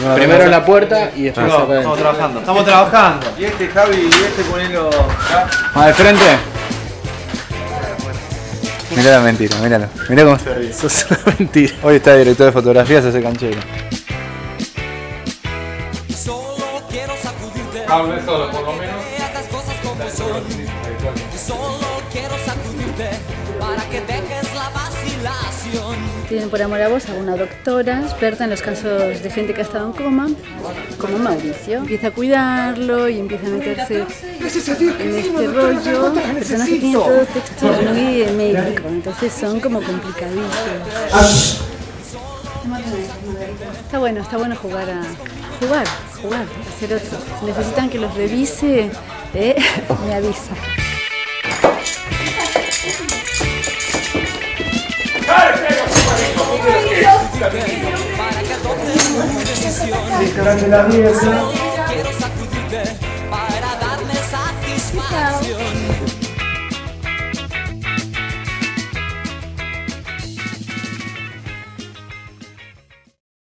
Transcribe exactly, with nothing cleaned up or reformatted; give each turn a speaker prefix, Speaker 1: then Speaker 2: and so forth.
Speaker 1: No,
Speaker 2: Primero
Speaker 1: no,
Speaker 2: la puerta y después
Speaker 3: No,
Speaker 2: acá adentro.
Speaker 3: estamos trabajando, estamos trabajando.
Speaker 1: Y este Javi, y este ponelo acá.
Speaker 2: Más de frente.
Speaker 1: Mirá la mentira, míralo. Mirá cómo se ríe. Eso es una mentira. Hoy está director de fotografía, se hace canchero.
Speaker 4: Solo quiero sacudirte.
Speaker 2: Hablo de solo, por lo menos.
Speaker 4: Las cosas como son. Solo quiero sacudirte para que dejes la vacilación.
Speaker 5: Tienen por amor a vos a una doctora experta en los casos de gente que ha estado en coma, como Mauricio. Empieza a cuidarlo y empieza a meterse en este rollo. Personas que tienen todo texto muy médico, entonces son como complicaditos. Está bueno, está bueno jugar a jugar, jugar, hacer otro. Si necesitan que los revise, eh, me avisa.
Speaker 4: Para que adoptes una decisión.